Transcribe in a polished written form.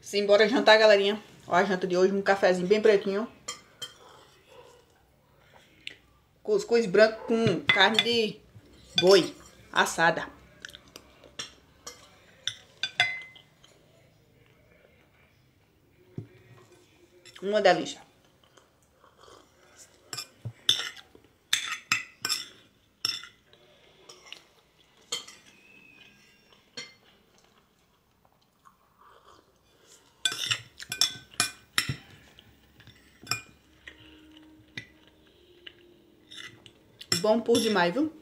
Simbora jantar, galerinha. Ó, a janta de hoje, um cafezinho bem pretinho. Cuscuz branco com carne de boi assada. Uma delícia. Bom por demais, viu?